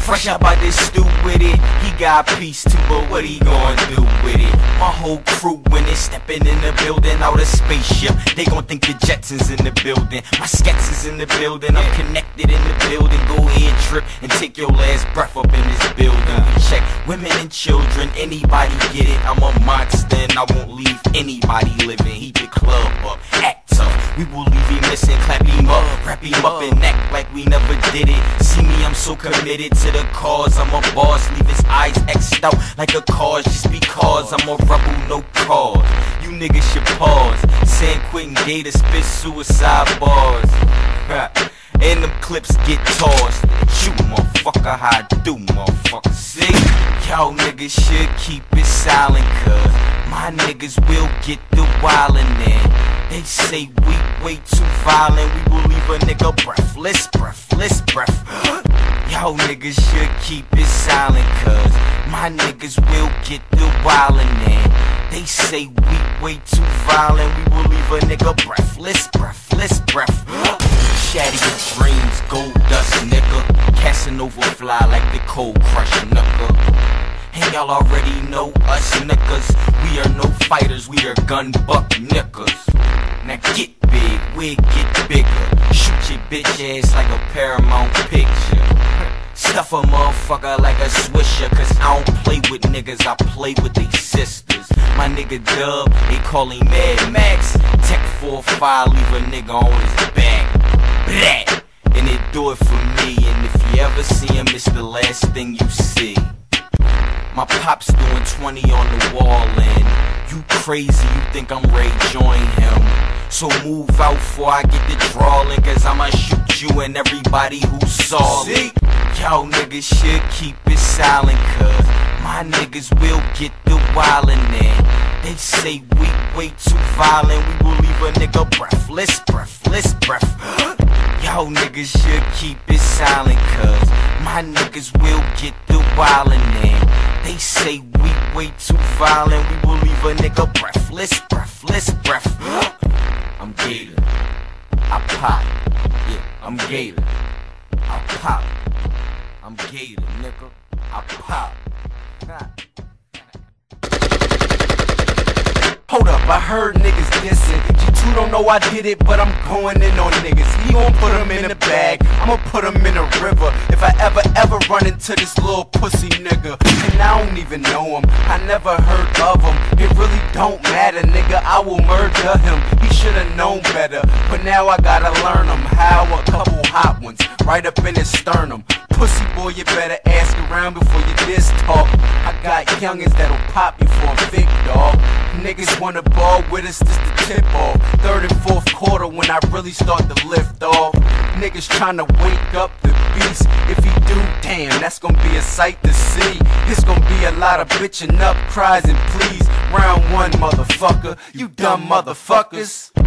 Fresh up out this stew with it. He got peace too, but what he gon' do with it? My whole crew when they stepping in the building, out a spaceship, they gon' think the Jetsons in the building. My skets is in the building, I'm connected in the building. Go ahead, trip and take your last breath up in this building. We check women and children, anybody get it? I'm a monster and I won't leave anybody living. Heat the club up, act tough. We will leave him missing, clap him up, wrap him up and act like we never did it. See me, I'm so committed to the cause. I'm a boss, leave his eyes X'd out like a cause just because I'm a rebel, no cause. You niggas should pause. San Quentin Gator spit suicide bars. And them clips get tossed. Shoot, motherfucker, how I do, motherfucker. See? Y'all niggas should keep it silent, cuz my niggas will get the wildin' in. They say we way too violent, we will leave a nigga breathless, breathless, breath. Y'all niggas should keep it silent, cuz my niggas will get the wildin' in. They say we way too violent, we will leave a nigga breathless, breathless, breath. Shatter your dreams, gold dust, nigga. Casanova fly like the cold crush, nigga. And y'all already know us niggas. We are no fighters, we are gun buck niggas. Now get big, we get bigger. Shoot your bitch ass like a Paramount picture. Stuff a motherfucker like a swisher, cause I don't play with niggas, I play with they sisters. My nigga Dub, they call him Mad Max. Tech 4-5, leave a nigga on his back. Blah! And it do it for me, and if you ever see him, it's the last thing you see. My pop's doing 20 on the wall and you crazy, you think I'm Ray join him. So move out before I get the drawing, cause I'ma shoot you and everybody who saw it. Y'all niggas should keep it silent, cuz my niggas will get the wildin' in. They say we way too violent, we will leave a nigga breathless, breathless, breath. Y'all niggas should keep it silent, cuz my niggas will get the wildin' in. They say we way too violent, we will leave a nigga breathless, breathless, breath. I'm Gator, I pop, yeah, I'm Gator, I pop. I'm Gator, nigga, I pop. Hold up, I heard niggas dissing. G2 don't know I did it, but I'm going in on niggas. He gon' put them in a bag, I'ma put them in a river. If I ever run into this little pussy nigga, and I don't even know him, I never heard of him. It really don't matter, nigga, I will murder him. He should've known better, but now I gotta learn him. How? A couple hot ones, right up in his sternum. Pussy boy, you better ask around before you diss talk. I got youngins that'll pop you for a big dog. Niggas wanna ball with us, this the tip off. Third and fourth quarter when I really start to lift off. Niggas tryna wake up the beast. If he do, damn, that's gonna be a sight to see. It's gonna be a lot of bitching up, cries and pleas. Round one, motherfucker, you dumb motherfuckers.